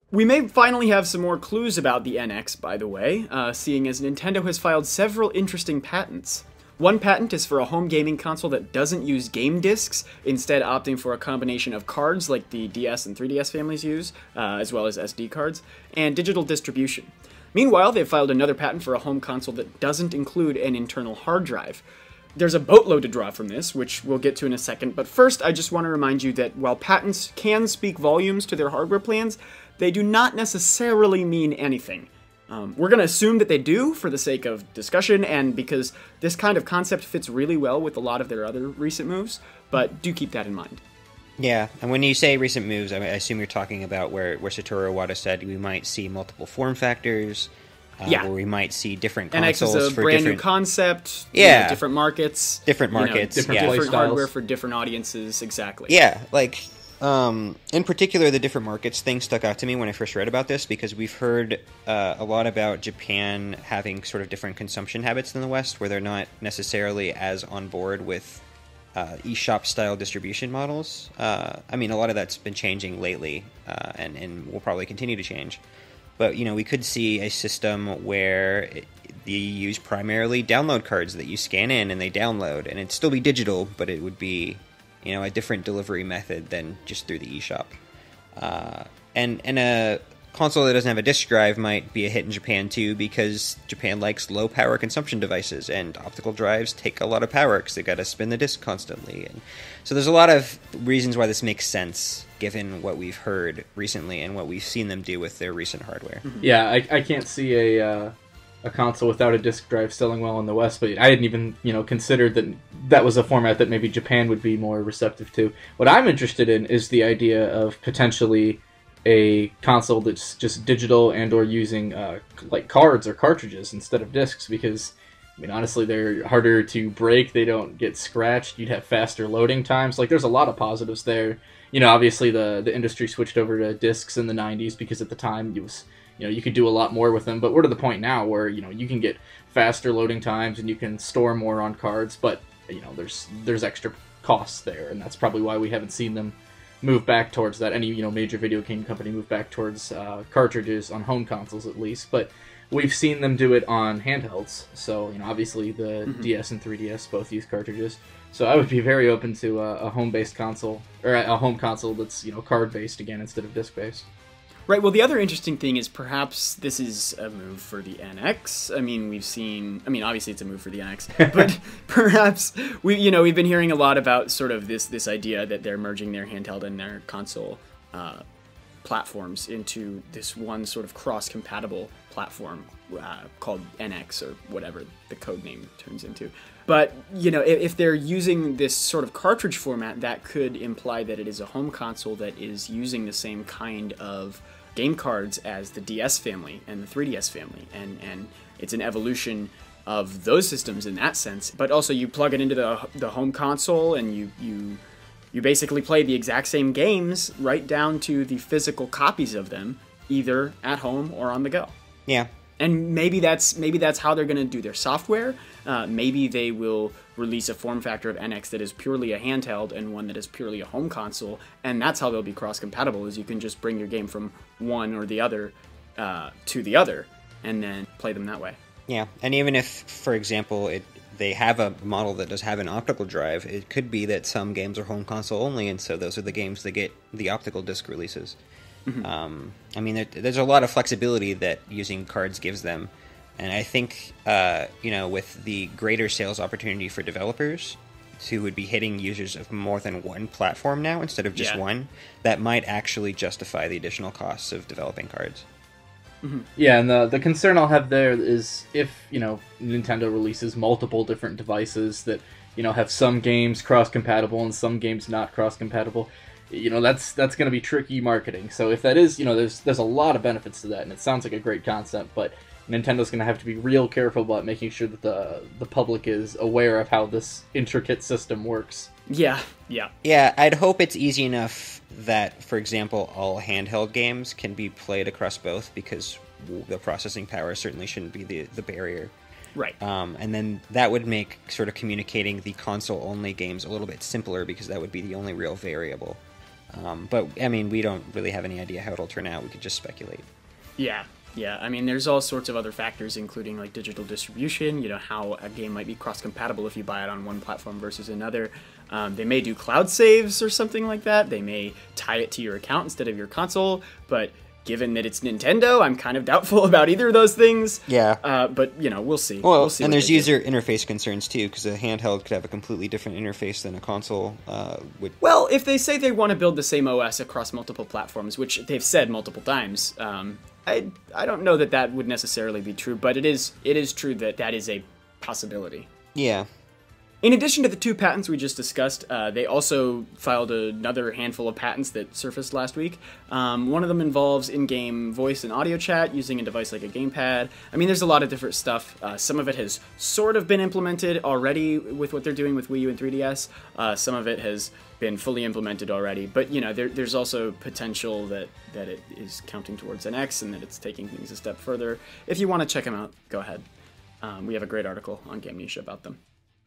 We may finally have some more clues about the NX, by the way, seeing as Nintendo has filed several interesting patents. One patent is for a home gaming console that doesn't use game discs, instead opting for a combination of cards like the DS and 3DS families use, as well as SD cards, and digital distribution. Meanwhile, they've filed another patent for a home console that doesn't include an internal hard drive. There's a boatload to draw from this, which we'll get to in a second, but first I just want to remind you that while patents can speak volumes to their hardware plans, they do not necessarily mean anything. We're going to assume that they do for the sake of discussion and because this kind of concept fits really well with a lot of their other recent moves, but do keep that in mind. Yeah, and when you say recent moves, I assume you're talking about where Satoru Iwata said we might see multiple form factors, where we might see different consoles NX is a for brand different... new concept, Yeah. different markets. Different markets, different yeah. hardware for different audiences, exactly. Yeah, like, in particular, the different markets thing stuck out to me when I first read about this, because we've heard a lot about Japan having sort of different consumption habits than the West, where they're not necessarily as on board with eShop-style distribution models. I mean, a lot of that's been changing lately, and will probably continue to change. But, we could see a system where you use primarily download cards that you scan in and they download, and it'd still be digital, but it would be, a different delivery method than just through the eShop. And a console that doesn't have a disk drive might be a hit in Japan too, because Japan likes low power consumption devices, and optical drives take a lot of power because they got to spin the disk constantly. And so there's a lot of reasons why this makes sense, given what we've heard recently and what we've seen them do with their recent hardware. Yeah, I can't see a console without a disk drive selling well in the West, but I hadn't even considered that was a format that maybe Japan would be more receptive to. What I'm interested in is the idea of potentially a console that's just digital and or using like cards or cartridges instead of discs, because honestly they're harder to break, they don't get scratched, you'd have faster loading times. Like, there's a lot of positives there. Obviously the industry switched over to discs in the 90s because at the time it was you could do a lot more with them, but we're to the point now where you can get faster loading times and you can store more on cards, but there's extra costs there, and that's probably why we haven't seen them move back towards that. Any major video game company move back towards cartridges on home consoles at least, but we've seen them do it on handhelds. So obviously the DS and 3DS both use cartridges. So I would be very open to a home-based console, or a home console that's card-based again instead of disc-based. Right, well, the other interesting thing is perhaps this is a move for the NX. Obviously it's a move for the NX, but perhaps we've been hearing a lot about sort of this idea that they're merging their handheld and their console platforms into this one sort of cross-compatible platform called NX, or whatever the code name turns into. But, if they're using this sort of cartridge format, that could imply that it is a home console that is using the same kind of game cards as the DS family and the 3DS family, and it's an evolution of those systems in that sense. But also you plug it into the home console and you basically play the exact same games right down to the physical copies of them, either at home or on the go. Yeah. And maybe that's how they're going to do their software. Maybe they will release a form factor of NX that is purely a handheld and one that is purely a home console, and that's how they'll be cross-compatible, is you can just bring your game from one or the other to the other, and then play them that way. Yeah, and even if, for example, they have a model that does have an optical drive, it could be that some games are home console only, and so those are the games that get the optical disc releases. There's a lot of flexibility that using cards gives them, and I think with the greater sales opportunity for developers who would be hitting users of more than one platform now instead of just one, that might actually justify the additional costs of developing cards. Yeah, and the concern I'll have there is if Nintendo releases multiple different devices that have some games cross-compatible and some games not cross-compatible. That's going to be tricky marketing. So if that is, there's a lot of benefits to that, and it sounds like a great concept, but Nintendo's going to have to be real careful about making sure that the public is aware of how this intricate system works. Yeah. Yeah, I'd hope it's easy enough that, for example, all handheld games can be played across both, because the processing power certainly shouldn't be the barrier. Right. And then that would make sort of communicating the console-only games a little bit simpler, because that would be the only real variable. But I mean, we don't really have any idea how it'll turn out. We could just speculate. Yeah. I mean, there's all sorts of other factors, including like digital distribution, how a game might be cross-compatible if you buy it on one platform versus another. They may do cloud saves or something like that. They may tie it to your account instead of your console, but given that it's Nintendo, I'm kind of doubtful about either of those things. Yeah. But, we'll see. Well, we'll see and there's user interface concerns, too, because a handheld could have a completely different interface than a console would. Well, if they say they want to build the same OS across multiple platforms, which they've said multiple times, I don't know that would necessarily be true, but it is true that is a possibility. Yeah. In addition to the 2 patents we just discussed, they also filed another handful of patents that surfaced last week. One of them involves in-game voice and audio chat using a device like a gamepad. I mean, there's a lot of different stuff. Some of it has sort of been implemented already with what they're doing with Wii U and 3DS. Some of it has been fully implemented already. But, there's also potential that it is counting towards NX and that it's taking things a step further. If you want to check them out, go ahead. We have a great article on Gamnesia about them.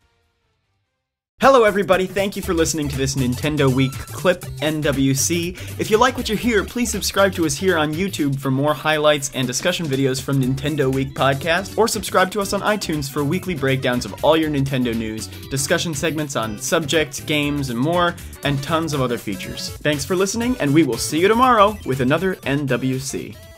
Hello everybody, thank you for listening to this Nintendo Week Clip NWC. If you like what you hear, please subscribe to us here on YouTube for more highlights and discussion videos from Nintendo Week Podcast, or subscribe to us on iTunes for weekly breakdowns of all your Nintendo news, discussion segments on subjects, games, and more, and tons of other features. Thanks for listening, and we will see you tomorrow with another NWC.